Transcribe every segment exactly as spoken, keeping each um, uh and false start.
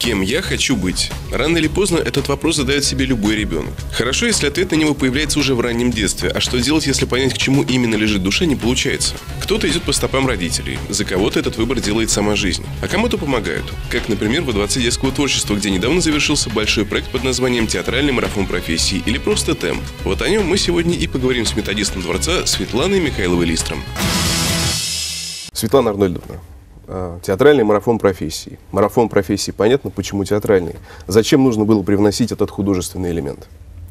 Кем я хочу быть? Рано или поздно этот вопрос задает себе любой ребенок. Хорошо, если ответ на него появляется уже в раннем детстве, а что делать, если понять, к чему именно лежит душа, не получается? Кто-то идет по стопам родителей, за кого-то этот выбор делает сама жизнь, а кому-то помогают, как, например, во Дворце детского творчества, где недавно завершился большой проект под названием «Театральный марафон профессий» или просто «Темп». Вот о нем мы сегодня и поговорим с методистом Дворца Светланой Михайловой-Листром. Светлана Арнольдовна, театральный марафон профессий. Марафон профессий, понятно, почему театральный. Зачем нужно было привносить этот художественный элемент?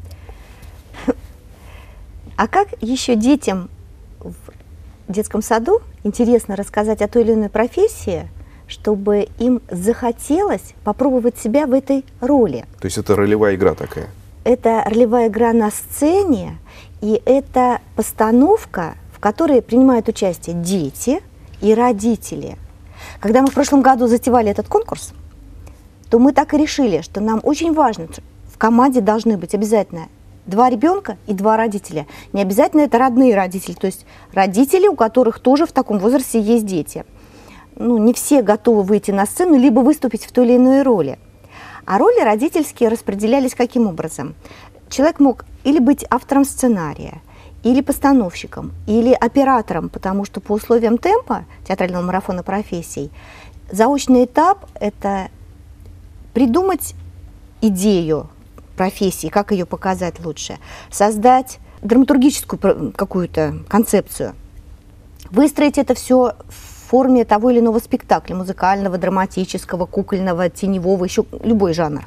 А как еще детям в детском саду интересно рассказать о той или иной профессии, чтобы им захотелось попробовать себя в этой роли? То есть это ролевая игра такая? Это ролевая игра на сцене, и это постановка, в которой принимают участие дети и родители. Когда мы в прошлом году затевали этот конкурс, то мы так и решили, что нам очень важно, в команде должны быть обязательно два ребенка и два родителя. Не обязательно это родные родители, то есть родители, у которых тоже в таком возрасте есть дети. Ну, не все готовы выйти на сцену, либо выступить в той или иной роли. А роли родительские распределялись каким образом? Человек мог или быть автором сценария, или постановщиком, или оператором, потому что по условиям темпа театрального марафона профессий заочный этап – это придумать идею профессии, как ее показать лучше, создать драматургическую какую-то концепцию, выстроить это все в форме того или иного спектакля, музыкального, драматического, кукольного, теневого, еще любой жанр.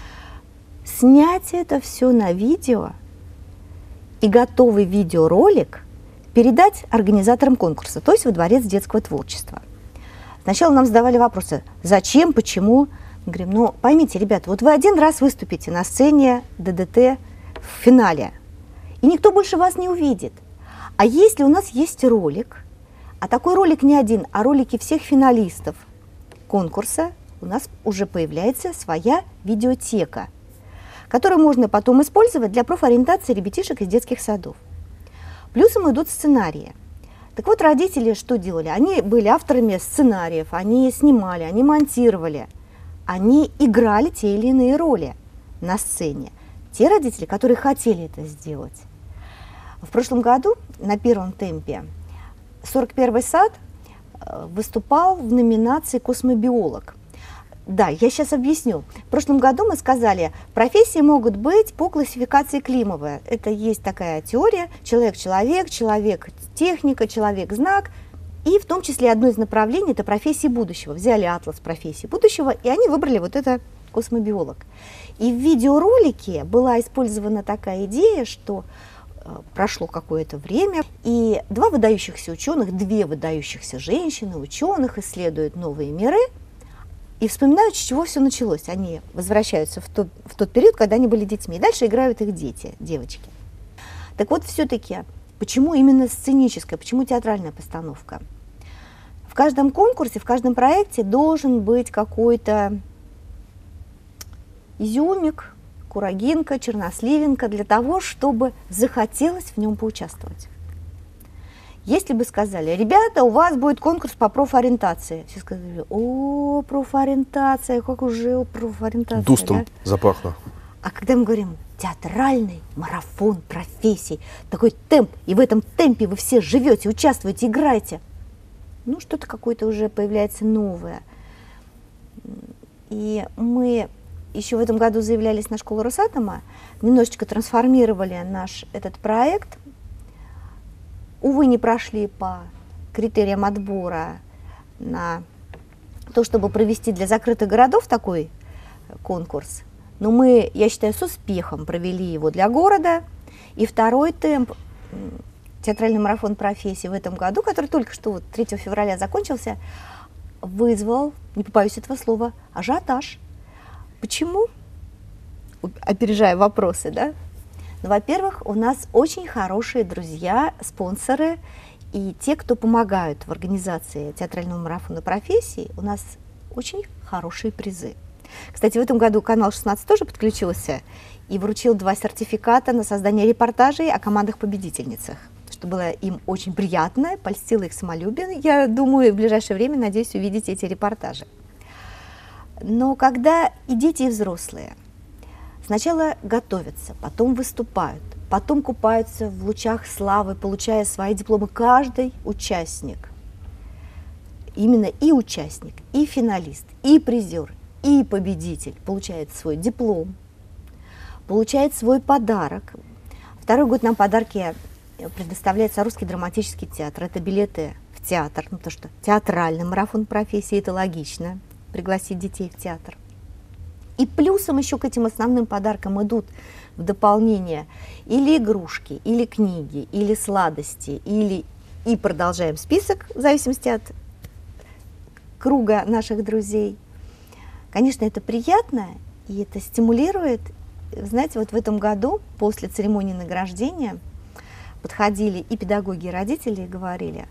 Снять это все на видео и готовый видеоролик передать организаторам конкурса, то есть во Дворец детского творчества. Сначала нам задавали вопросы, зачем, почему. Мы говорим, ну поймите, ребята, вот вы один раз выступите на сцене ДДТ в финале, и никто больше вас не увидит. А если у нас есть ролик, а такой ролик не один, а ролики всех финалистов конкурса, у нас уже появляется своя видеотека, которую можно потом использовать для профориентации ребятишек из детских садов. Плюсом идут сценарии. Так вот, родители что делали? Они были авторами сценариев, они снимали, они монтировали, они играли те или иные роли на сцене. Те родители, которые хотели это сделать. В прошлом году на первом темпе сорок первый сад выступал в номинации «Космобиолог». Да, я сейчас объясню. В прошлом году мы сказали, профессии могут быть по классификации Климова. Это есть такая теория: человек-человек, человек-техника, человек-знак. И в том числе одно из направлений – это профессии будущего. Взяли атлас профессий будущего, и они выбрали вот это космобиолог. И в видеоролике была использована такая идея, что э, прошло какое-то время, и два выдающихся ученых, две выдающихся женщины, ученых исследуют новые миры, и вспоминают, с чего все началось. Они возвращаются в тот, в тот период, когда они были детьми. И дальше играют их дети, девочки. Так вот, все-таки, почему именно сценическая, почему театральная постановка? В каждом конкурсе, в каждом проекте должен быть какой-то изюмик, курагинка, черносливинка для того, чтобы захотелось в нем поучаствовать. Если бы сказали, ребята, у вас будет конкурс по профориентации, все сказали, о, профориентация, как уже профориентация. Дустом да? запахло. А когда мы говорим, театральный марафон профессий, такой темп, и в этом темпе вы все живете, участвуете, играете, ну, что-то какое-то уже появляется новое. И мы еще в этом году заявлялись на школу Росатома, немножечко трансформировали наш этот проект. Увы, не прошли по критериям отбора на то, чтобы провести для закрытых городов такой конкурс. Но мы, я считаю, с успехом провели его для города. И второй темп, театральный марафон профессий в этом году, который только что вот третьего февраля закончился, вызвал, не побоюсь этого слова, ажиотаж. Почему? Опережая вопросы, да? Ну, во-первых, у нас очень хорошие друзья, спонсоры и те, кто помогают в организации театрального марафона профессий, у нас очень хорошие призы. Кстати, в этом году канал шестнадцать тоже подключился и вручил два сертификата на создание репортажей о командах-победительницах, что было им очень приятно, польстило их самолюбие. Я думаю, в ближайшее время, надеюсь, увидеть эти репортажи. Но когда и дети, и взрослые сначала готовятся, потом выступают, потом купаются в лучах славы, получая свои дипломы, каждый участник, именно и участник, и финалист, и призер, и победитель получает свой диплом, получает свой подарок. Второй год нам подарки предоставляет Саровский драматический театр. Это билеты в театр, ну, то, что театральный марафон профессии, это логично, пригласить детей в театр. И плюсом еще к этим основным подаркам идут в дополнение или игрушки, или книги, или сладости, или и продолжаем список в зависимости от круга наших друзей. Конечно, это приятно, и это стимулирует. Знаете, вот в этом году, после церемонии награждения, подходили и педагоги, и родители, и говорили: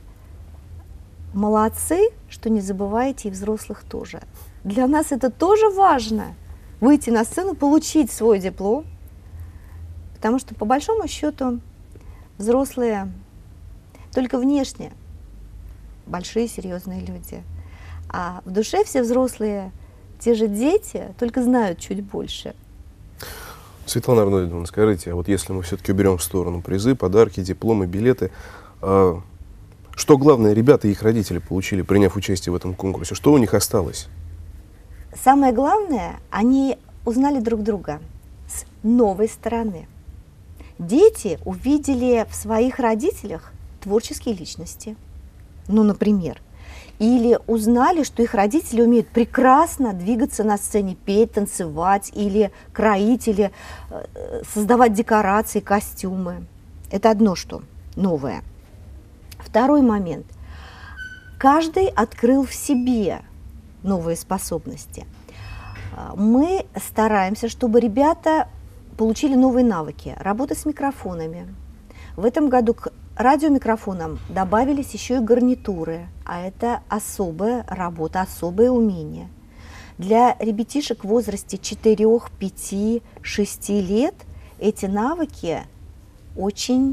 молодцы, что не забываете и взрослых тоже. Для нас это тоже важно, выйти на сцену, получить свой диплом, потому что, по большому счету, взрослые только внешне большие, серьезные люди, а в душе все взрослые, те же дети, только знают чуть больше. Светлана Арнольдовна, скажите, а вот если мы все-таки уберем в сторону призы, подарки, дипломы, билеты, а что главное ребята и их родители получили, приняв участие в этом конкурсе? Что у них осталось? Самое главное, они узнали друг друга с новой стороны. Дети увидели в своих родителях творческие личности, ну, например, или узнали, что их родители умеют прекрасно двигаться на сцене, петь, танцевать, или кроить, или э, создавать декорации, костюмы. Это одно что новое. Второй момент. Каждый открыл в себе новые способности. Мы стараемся, чтобы ребята получили новые навыки. Работа с микрофонами. В этом году к радиомикрофонам добавились еще и гарнитуры, а это особая работа, особое умение. Для ребятишек в возрасте четырёх, пяти, шести лет эти навыки очень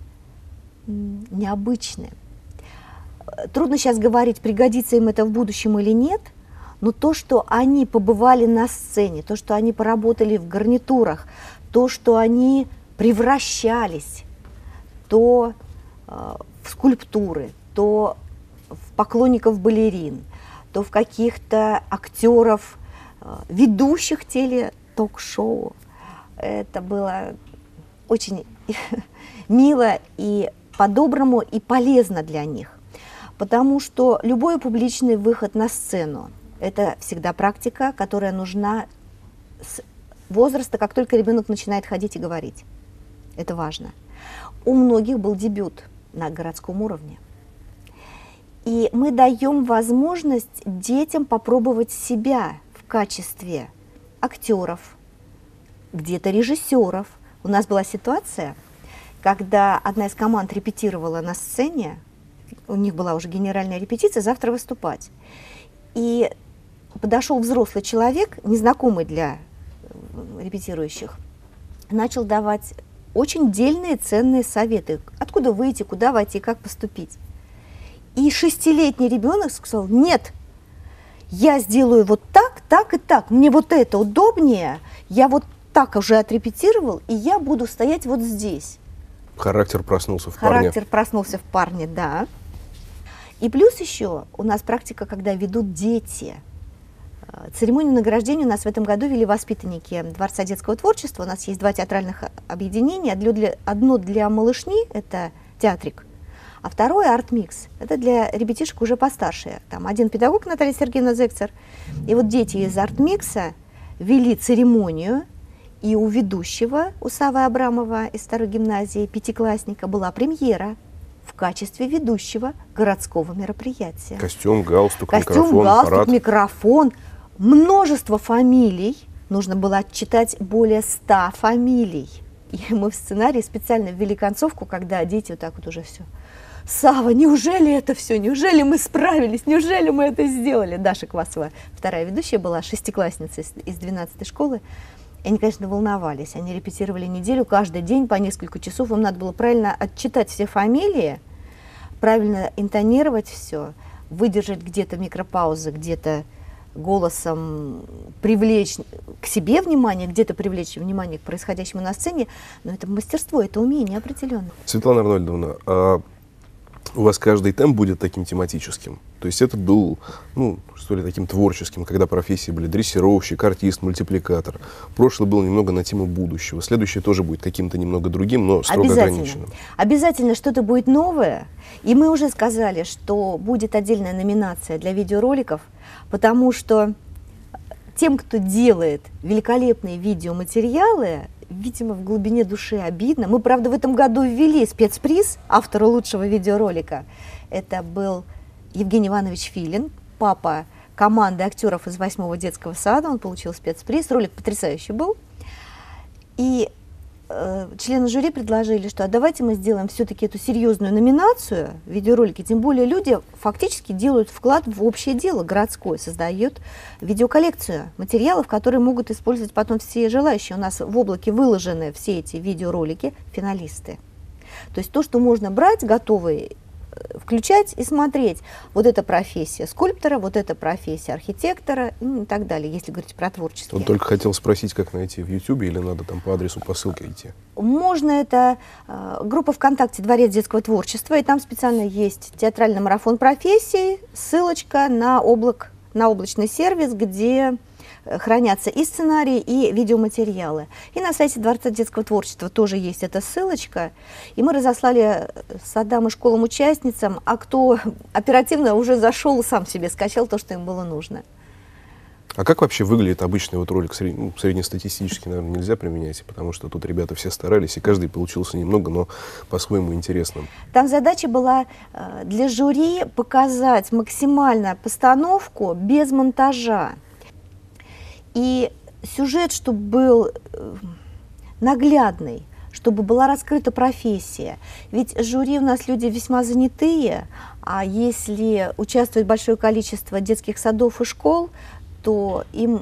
необычны. Трудно сейчас говорить, пригодится им это в будущем или нет, но то, что они побывали на сцене, то, что они поработали в гарнитурах, то, что они превращались то э, в скульптуры, то в поклонников балерин, то в каких-то актеров, э, ведущих теле-ток-шоу. Это было очень мило и по-доброму, и полезно для них. Потому что любой публичный выход на сцену – это всегда практика, которая нужна с возраста, как только ребенок начинает ходить и говорить. Это важно. У многих был дебют на городском уровне. И мы даем возможность детям попробовать себя в качестве актеров, где-то режиссеров. У нас была ситуация, когда одна из команд репетировала на сцене, у них была уже генеральная репетиция, завтра выступать. И подошел взрослый человек, незнакомый для репетирующих, начал давать очень дельные, ценные советы. Откуда выйти, куда войти, как поступить. И шестилетний ребенок сказал: нет, я сделаю вот так, так и так, мне вот это удобнее, я вот так уже отрепетировал, и я буду стоять вот здесь. Характер проснулся в парне. Характер проснулся в парне, да. И плюс еще у нас практика, когда ведут дети. Церемонию награждения у нас в этом году вели воспитанники Дворца детского творчества. У нас есть два театральных объединения. Одно для малышни, это театрик, а второе арт-микс. Это для ребятишек уже постарше. Там один педагог, Наталья Сергеевна Зекцер. И вот дети из арт-микса вели церемонию, и у ведущего, у Савы Абрамова из второй гимназии, пятиклассника, была премьера в качестве ведущего городского мероприятия. Костюм, галстук, Костюм, микрофон, галстук, парад. микрофон. Множество фамилий. Нужно было отчитать более ста фамилий. И мы в сценарии специально ввели концовку, когда дети вот так вот уже все. Сава, неужели это все? Неужели мы справились? Неужели мы это сделали? Даша Квасова, вторая ведущая, была шестиклассница из двенадцатой школы. И они, конечно, волновались. Они репетировали неделю, каждый день по несколько часов. Им надо было правильно отчитать все фамилии, правильно интонировать все, выдержать где-то микропаузы, где-то голосом привлечь к себе внимание, где-то привлечь внимание к происходящему на сцене, но это мастерство, это умение определенно. Светлана Арнольдовна, а у вас каждый темп будет таким тематическим? То есть это был, ну, что ли, таким творческим, когда профессии были дрессировщик, артист, мультипликатор. Прошлый был немного на тему будущего. Следующий тоже будет каким-то немного другим, но строго ограниченным. Обязательно что-то будет новое. И мы уже сказали, что будет отдельная номинация для видеороликов, потому что тем, кто делает великолепные видеоматериалы, видимо, в глубине души обидно. Мы, правда, в этом году ввели спецприз автору лучшего видеоролика. Это был Евгений Иванович Филин, папа команды актеров из восьмого детского сада. Он получил спецприз. Ролик потрясающий был. И э, члены жюри предложили, что а давайте мы сделаем все-таки эту серьезную номинацию видеоролики. Тем более люди фактически делают вклад в общее дело городское, создают видеоколлекцию материалов, которые могут использовать потом все желающие. У нас в облаке выложены все эти видеоролики, финалисты. То есть то, что можно брать, готовые, включать и смотреть. Вот эта профессия скульптора, вот эта профессия архитектора и так далее, если говорить про творчество. Он только хотел спросить, как найти в Ютубе, или надо там по адресу, по ссылке идти? Можно, это э, группа ВКонтакте «Дворец детского творчества», и там специально есть театральный марафон профессий, ссылочка на, облак, на облачный сервис, где хранятся и сценарии, и видеоматериалы. И на сайте Дворца детского творчества тоже есть эта ссылочка. И мы разослали садам и школам участницам, а кто оперативно уже зашел, сам себе скачал то, что им было нужно. А как вообще выглядит обычный вот ролик? Сред... Ну, среднестатистический, наверное, нельзя применять, потому что тут ребята все старались, и каждый получился немного, но по-своему интересным. Там задача была для жюри показать максимально постановку без монтажа. И сюжет, чтобы был наглядный, чтобы была раскрыта профессия. Ведь жюри у нас люди весьма занятые, а если участвует большое количество детских садов и школ, то им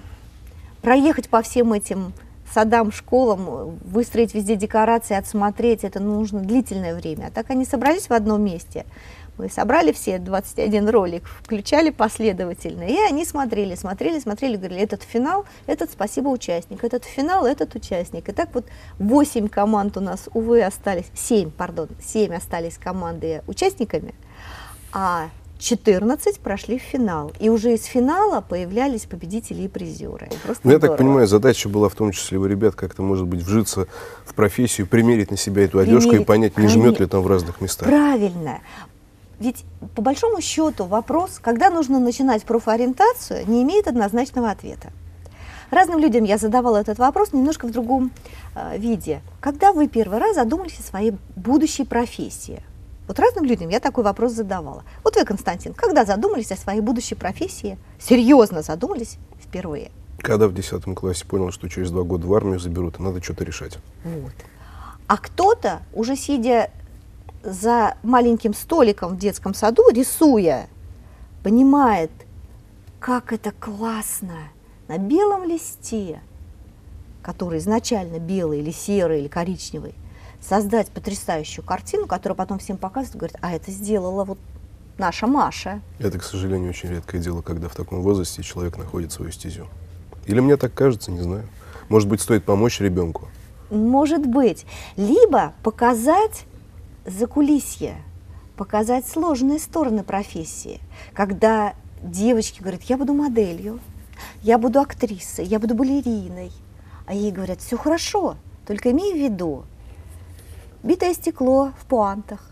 проехать по всем этим садам, школам, выстроить везде декорации, отсмотреть, это нужно длительное время. А так они собрались в одном месте. Мы собрали все двадцать один ролик, включали последовательно, и они смотрели, смотрели, смотрели, говорили, этот финал, этот спасибо участник, этот финал, этот участник. И так вот восемь команд у нас, увы, остались, семь, пардон, семь остались команды участниками, а четырнадцать прошли в финал. И уже из финала появлялись победители и призеры. Ну, я так понимаю, задача была в том числе у ребят как-то, может быть, вжиться в профессию, примерить на себя эту одежку примерить, и понять, не жмет ли там в разных местах. Правильно. Ведь, по большому счету, вопрос, когда нужно начинать профориентацию, не имеет однозначного ответа. Разным людям я задавала этот вопрос немножко в другом э, виде. Когда вы первый раз задумались о своей будущей профессии? Вот разным людям я такой вопрос задавала. Вот вы, Константин, когда задумались о своей будущей профессии, серьезно задумались впервые? Когда в десятом классе понял, что через два года в армию заберут, и надо что-то решать. Вот. А кто-то, уже сидя за маленьким столиком в детском саду, рисуя, понимает, как это классно на белом листе, который изначально белый или серый или коричневый, создать потрясающую картину, которую потом всем показывают, говорят, а это сделала вот наша Маша. Это, к сожалению, очень редкое дело, когда в таком возрасте человек находит свою стезю. Или мне так кажется, не знаю. Может быть, стоит помочь ребенку? Может быть. Либо показать закулисье, показать сложные стороны профессии, когда девочки говорят, я буду моделью, я буду актрисой, я буду балериной, а ей говорят, все хорошо, только имей в виду, битое стекло в пуантах,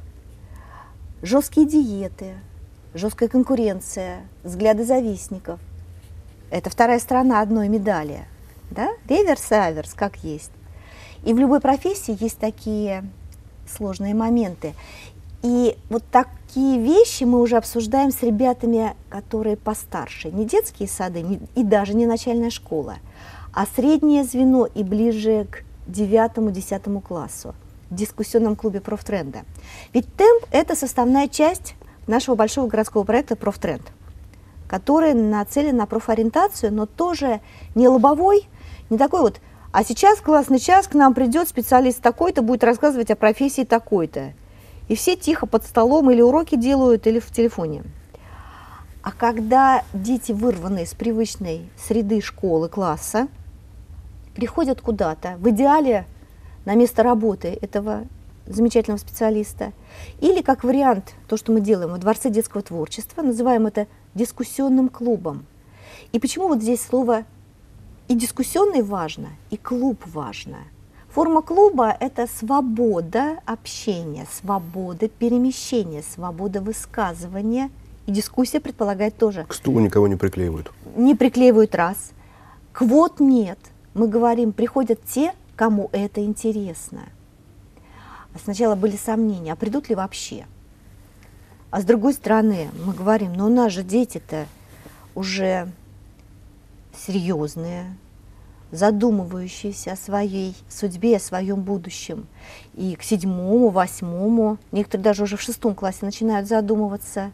жесткие диеты, жесткая конкуренция, взгляды завистников. Это вторая сторона одной медали, да? Реверс и аверс, как есть. И в любой профессии есть такие сложные моменты. И вот такие вещи мы уже обсуждаем с ребятами, которые постарше. Не детские сады, не, и даже не начальная школа, а среднее звено и ближе к девятому-десятому классу в дискуссионном клубе «Профтренда». Ведь темп – это составная часть нашего большого городского проекта «Профтренд», который нацелен на профориентацию, но тоже не лобовой, не такой вот а сейчас классный час, к нам придет специалист такой-то, будет рассказывать о профессии такой-то. И все тихо под столом или уроки делают, или в телефоне. А когда дети, вырванные из привычной среды школы, класса, приходят куда-то, в идеале на место работы этого замечательного специалиста, или как вариант, то, что мы делаем во Дворце детского творчества, называем это дискуссионным клубом. И почему вот здесь слово и дискуссионный важно, и клуб важно? Форма клуба – это свобода общения, свобода перемещения, свобода высказывания. И дискуссия предполагает тоже. К стулу никого не приклеивают. Не приклеивают раз. Квот нет. Мы говорим, приходят те, кому это интересно. Сначала были сомнения, а придут ли вообще? А с другой стороны, мы говорим, ну у нас же дети-то уже серьезные, задумывающиеся о своей судьбе, о своем будущем. И к седьмому, восьмому, некоторые даже уже в шестом классе начинают задумываться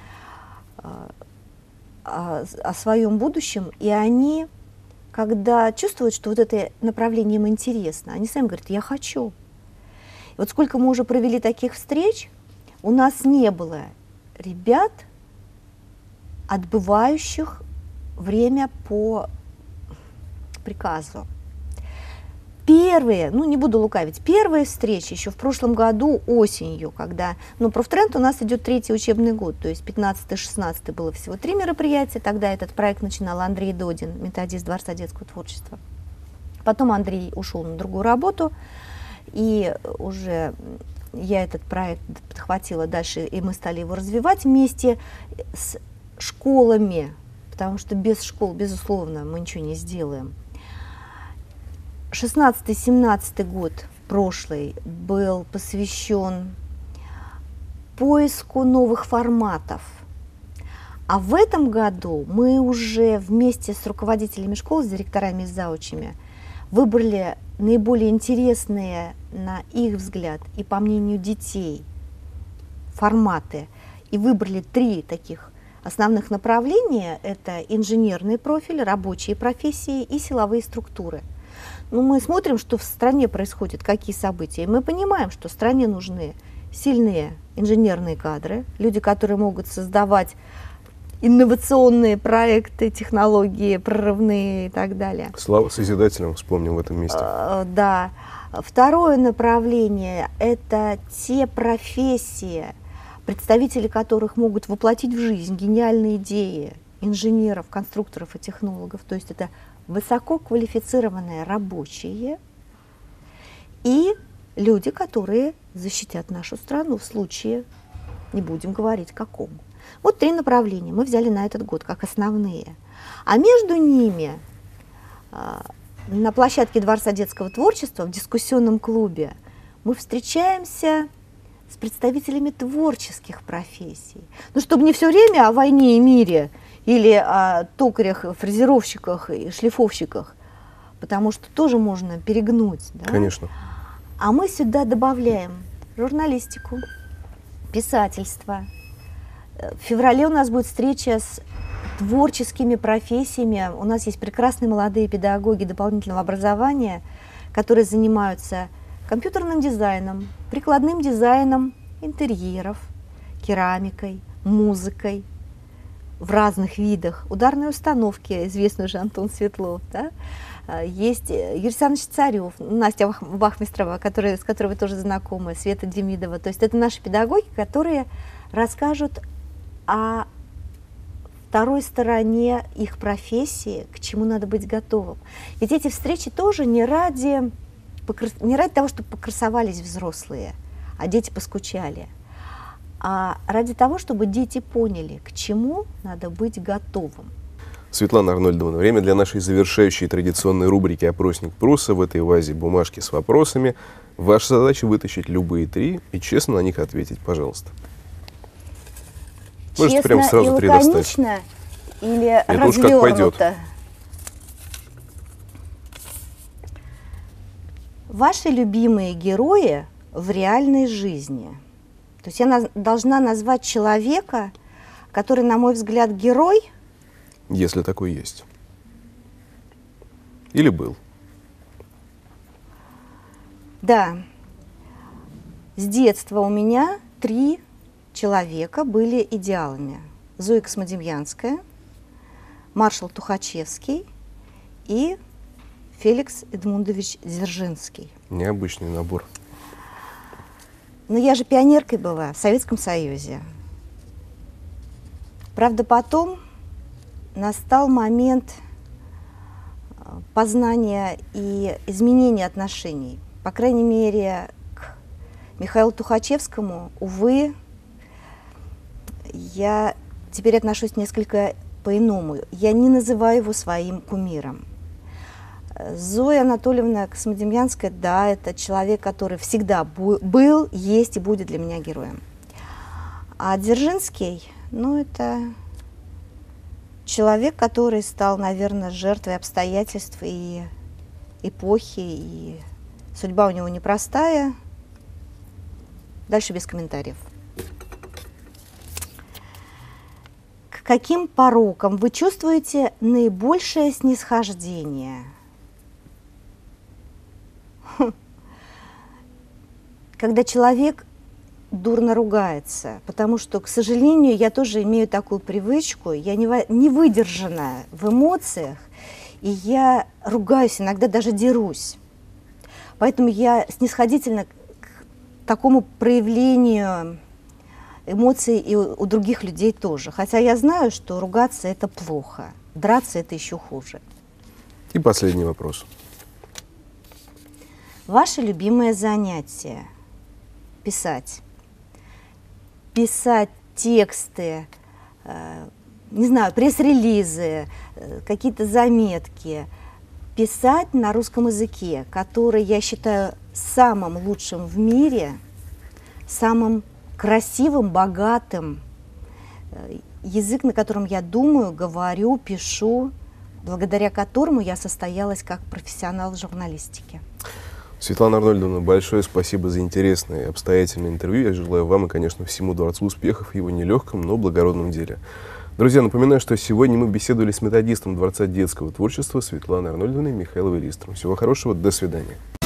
о, о своем будущем. И они, когда чувствуют, что вот это направление им интересно, они сами говорят, я хочу. И вот сколько мы уже провели таких встреч, у нас не было ребят, отбывающих время по приказу. Первые, ну не буду лукавить, первые встречи еще в прошлом году осенью, когда, ну профтренд у нас идет третий учебный год, то есть пятнадцатый-шестнадцатый было всего три мероприятия, тогда этот проект начинал Андрей Додин, методист Дворца детского творчества. Потом Андрей ушел на другую работу, и уже я этот проект подхватила дальше, и мы стали его развивать вместе с школами, потому что без школ, безусловно, мы ничего не сделаем. шестнадцатый-семнадцатый год, прошлый, был посвящен поиску новых форматов. А в этом году мы уже вместе с руководителями школ, с директорами и заучами выбрали наиболее интересные, на их взгляд, и по мнению детей, форматы. И выбрали три таких основных направления. Это инженерный профиль, рабочие профессии и силовые структуры. Ну, мы смотрим, что в стране происходят, какие события, и мы понимаем, что стране нужны сильные инженерные кадры, люди, которые могут создавать инновационные проекты, технологии, прорывные и так далее. Слава созидателям, вспомним в этом месте. Uh, да. Второе направление – это те профессии, представители которых могут воплотить в жизнь гениальные идеи инженеров, конструкторов и технологов. То есть это высококвалифицированные рабочие и люди, которые защитят нашу страну в случае, не будем говорить какому. Вот три направления мы взяли на этот год как основные. А между ними на площадке Дворца детского творчества в дискуссионном клубе мы встречаемся с представителями творческих профессий. Ну, чтобы не все время о войне и мире или о токарях, фрезеровщиках и шлифовщиках, потому что тоже можно перегнуть. Да? Конечно. А мы сюда добавляем журналистику, писательство. В феврале у нас будет встреча с творческими профессиями. У нас есть прекрасные молодые педагоги дополнительного образования, которые занимаются компьютерным дизайном, прикладным дизайном интерьеров, керамикой, музыкой в разных видах, ударной установки, известный уже Антон Светлов, да? Есть Юрий Александрович Царев, Настя Вахмистрова, который, с которой вы тоже знакомы, Света Демидова. То есть это наши педагоги, которые расскажут о второй стороне их профессии, к чему надо быть готовым. Ведь эти встречи тоже не ради, не ради того, чтобы покрасовались взрослые, а дети поскучали, а ради того, чтобы дети поняли, к чему надо быть готовым. Светлана Арнольдовна, время для нашей завершающей традиционной рубрики «Опросник Пруса». В этой вазе бумажки с вопросами. Ваша задача вытащить любые три и честно на них ответить, пожалуйста. Можете Честно прямо сразу и три лаконично достать. Или Это уж как пойдет. развернуто? Ваши любимые герои в реальной жизни. То есть я наз- должна назвать человека, который, на мой взгляд, герой. Если такой есть. Или был. Да. С детства у меня три человека были идеалами. Зоя Космодемьянская, маршал Тухачевский и Феликс Эдмундович Дзержинский. Необычный набор. Но я же пионеркой была в Советском Союзе. Правда, потом настал момент познания и изменения отношений. По крайней мере, к Михаилу Тухачевскому, увы, я теперь отношусь несколько по-иному. Я не называю его своим кумиром. Зоя Анатольевна Космодемьянская, да, это человек, который всегда был, есть и будет для меня героем. А Дзержинский, ну, это человек, который стал, наверное, жертвой обстоятельств и эпохи, и судьба у него непростая. Дальше без комментариев. К каким порокам вы чувствуете наибольшее снисхождение? Когда человек дурно ругается, потому что, к сожалению, я тоже имею такую привычку, я не, не выдержанная в эмоциях, и я ругаюсь, иногда даже дерусь. Поэтому я снисходительна к такому проявлению эмоций и у, у других людей тоже. Хотя я знаю, что ругаться – это плохо, драться – это еще хуже. И последний вопрос. Ваше любимое занятие – писать. Писать тексты, э, не знаю, пресс-релизы, э, какие-то заметки. Писать на русском языке, который я считаю самым лучшим в мире, самым красивым, богатым. Э, язык, на котором я думаю, говорю, пишу, благодаря которому я состоялась как профессионал в журналистике. Светлана Арнольдовна, большое спасибо за интересное и обстоятельное интервью. Я желаю вам и, конечно, всему Дворцу успехов в его нелегком, но благородном деле. Друзья, напоминаю, что сегодня мы беседовали с методистом Дворца детского творчества Светланой Арнольдовной Михайловой-Листром. Всего хорошего, до свидания.